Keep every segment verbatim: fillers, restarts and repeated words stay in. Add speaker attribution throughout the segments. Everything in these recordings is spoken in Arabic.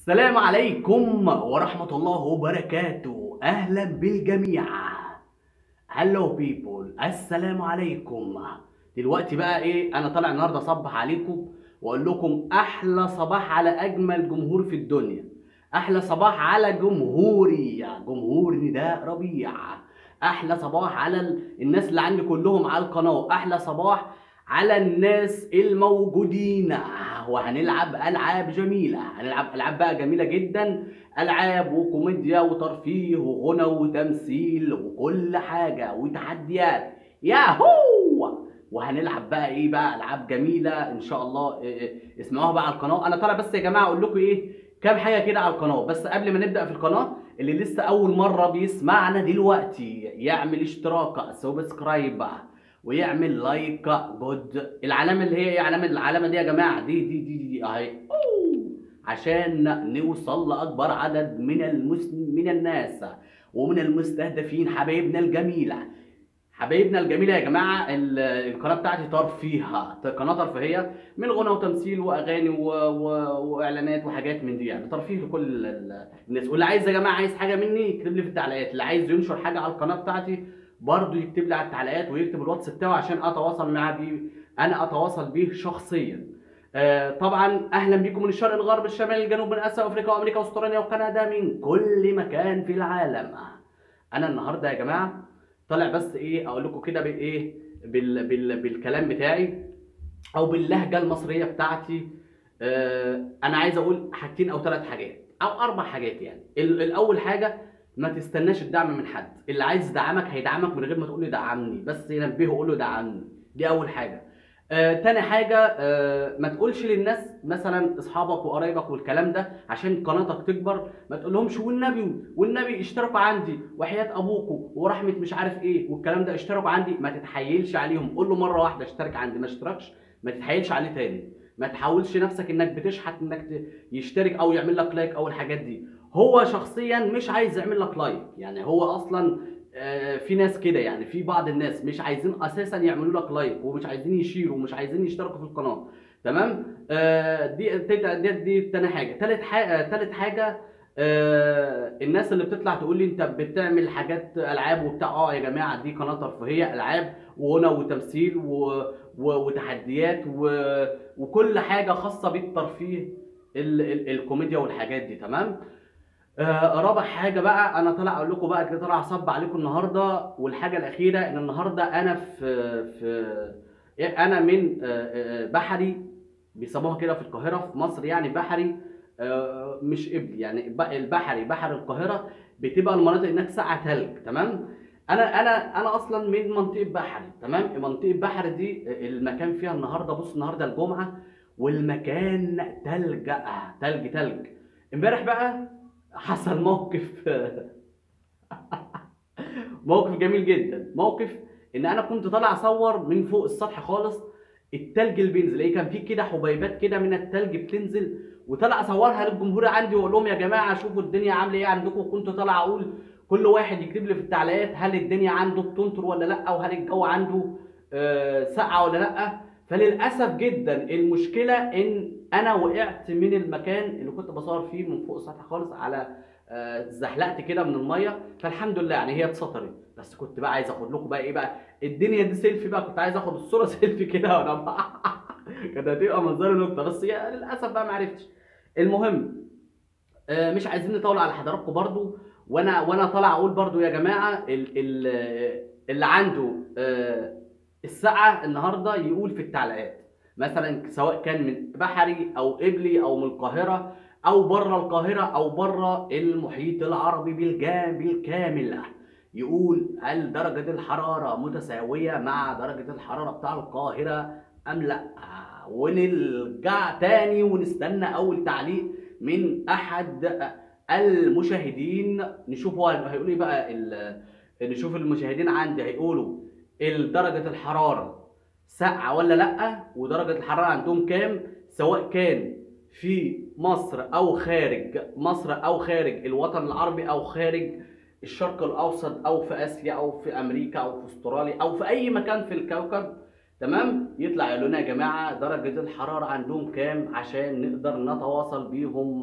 Speaker 1: السلام عليكم ورحمة الله وبركاته. أهلا بالجميع. هلو بيبول، السلام عليكم. دلوقتي بقى إيه، أنا طالع النهاردة أصبح عليكم وأقول لكم أحلى صباح على أجمل جمهور في الدنيا. أحلى صباح على جمهوري، جمهور نداء ربيع. أحلى صباح على ال- الناس اللي عندي كلهم على القناة. أحلى صباح على الناس الموجودين. وهنلعب ألعاب جميلة، هنلعب ألعاب بقى جميلة جدا. ألعاب وكوميديا وترفيه وغنى وتمثيل وكل حاجة وتحديات. ياهو. وهنلعب بقى ايه بقى ألعاب جميلة ان شاء الله. إيه إيه، اسمعوها بقى على القناة. انا طالع بس يا جماعة اقول لكم ايه كام حاجة كده على القناة. بس قبل ما نبدأ في القناة، اللي لسه اول مرة بيسمعنا دلوقتي يعمل اشتراك سبسكرايب ويعمل لايك جود. العلامه اللي هي ايه، علامه العلامه دي يا جماعه، دي دي دي دي, دي اهي، أوه. عشان نوصل لاكبر عدد من المس... من الناس ومن المستهدفين. حبايبنا الجميله، حبايبنا الجميله يا جماعه. ال- القناه بتاعتي ترفيهها، قناه ترفيهيه من غنى وتمثيل واغاني و... و... واعلانات وحاجات من دي، يعني ترفيه لكل ال- الناس. واللي عايز يا جماعه عايز حاجه مني يكتب لي في التعليقات. اللي عايز ينشر حاجه على القناه بتاعتي برضه يكتب لي على التعليقات ويكتب الواتس بتاعه عشان اتواصل معاه بيه، انا اتواصل بيه شخصيا. آه طبعا اهلا بيكم من الشرق الغرب الشمال الجنوب، من اسيا وافريقيا وامريكا واستراليا وكندا، من كل مكان في العالم. انا النهارده يا جماعه طالع بس ايه اقول لكم كده بايه، بال بال بالكلام بتاعي او باللهجه المصريه بتاعتي. آه انا عايز اقول حاجتين او ثلاث حاجات او اربع حاجات. يعني ال- الاول حاجه، ما تستناش الدعم من حد. اللي عايز يدعمك هيدعمك من غير ما تقول له دعمني، بس ينبهه قول له دعمني. دي اول حاجه. آه تاني حاجه، آه ما تقولش للناس مثلا اصحابك وقرايبك والكلام ده عشان قناتك تكبر، ما تقولهمش والنبي والنبي اشتركوا عندي وحياة ابوكم ورحمه مش عارف ايه والكلام ده، اشتركوا عندي. ما تتحايلش عليهم، قول له مره واحده اشترك عندي، ما اشتركش ما تتحايلش عليه تاني. ما تحاولش نفسك انك بتشحت انك ت- يشترك او يعمل لك لايك او الحاجات دي. هو شخصيا مش عايز يعمل لك لايك، يعني هو اصلا آه، في ناس كده، يعني في بعض الناس مش عايزين اساسا يعملوا لك لايك ومش عايزين يشيروا ومش عايزين يشتركوا في القناه. تمام. آه، دي دي دي, دي تاني حاجه. تالت حاجه تالت حاجه آه الناس اللي بتطلع تقول لي انت بتعمل حاجات العاب وبتاع، اه يا جماعه دي قناه ترفيهيه، العاب وغنى وتمثيل و... و... وتحديات و... وكل حاجه خاصه بالترفيه، ال... ال... الكوميديا والحاجات دي. تمام. آه رابع حاجه بقى، انا طالع اقول لكم بقى كده، طالع اصب عليكم النهارده. والحاجه الاخيره ان النهارده انا في في انا من آه، آه، بحري، بيسموها كده في القاهره في مصر، يعني بحري. آه، مش قبلي، يعني ب- البحري بحر القاهره بتبقى المناطق هناك ساعه ثلج. تمام. انا انا انا اصلا من منطقه بحري. تمام. منطقه بحري دي آه، المكان فيها النهارده، بص النهارده الجمعه والمكان ثلج، آه، ثلج ثلج. امبارح بقى حصل موقف موقف جميل جدا. موقف ان انا كنت طالع اصور من فوق السطح خالص، التلج اللي بينزل ايه، كان في كده حبيبات كده من التلج بتنزل، وطالع اصورها للجمهور عندي واقول لهم يا جماعه شوفوا الدنيا عامله ايه عندكم. كنت طالع اقول كل واحد يكتب لي في التعليقات هل الدنيا عنده بتمطر ولا لا، وهل الجو عنده آه، ساقعه ولا لا. فللاسف جدا المشكله ان انا وقعت من المكان اللي كنت بصور فيه من فوق السطح خالص على آه، اتزحلقت كده من الميه. فالحمد لله يعني هي اتسطرت. بس كنت بقى عايز اخد لكم بقى ايه بقى الدنيا دي سيلفي بقى، كنت عايز اخد الصوره سيلفي كده وانا بقى كانت هتبقى منظري نكته، بس هي للاسف بقى ما عرفتش. المهم، آه، مش عايزين نطول على حضراتكم برضو. وانا وانا طالع اقول برضو يا جماعه ال- ال- اللي عنده آه، الساعه النهارده يقول في التعليقات، مثلا سواء كان من بحري او قبلي او من القاهره او بره القاهره او بره المحيط العربي بالجام بالكامل، يقول هل درجه الحراره متساويه مع درجه الحراره بتاع القاهره ام لا. ونرجع تاني ونستنى اول تعليق من احد المشاهدين، نشوف هو هيقول ايه بقى ال- نشوف المشاهدين عندي هيقولوا درجة الحرارة ساقعة ولا لأ، ودرجة الحرارة عندهم كام، سواء كان في مصر أو خارج مصر أو خارج الوطن العربي أو خارج الشرق الأوسط أو في آسيا أو في أمريكا أو في أستراليا أو في أي مكان في الكوكب. تمام. يطلع يقول لنا يا جماعة درجة الحرارة عندهم كام عشان نقدر نتواصل بيهم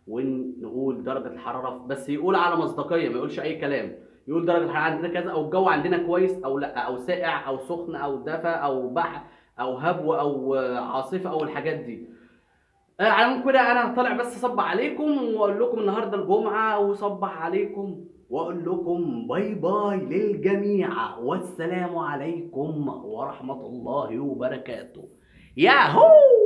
Speaker 1: ونقول درجه الحراره، بس يقول على مصداقيه، ما يقولش اي كلام. يقول درجه الحراره عندنا كذا، او الجو عندنا كويس او لا، او ساقع او سخن او دفا او بحر او هبو او آه، عاصفه او الحاجات دي. آه، على العموم كده انا طالع بس اصبح عليكم واقول لكم النهارده الجمعه، وصبح عليكم واقول لكم باي باي للجميع، والسلام عليكم ورحمه الله وبركاته. ياهو.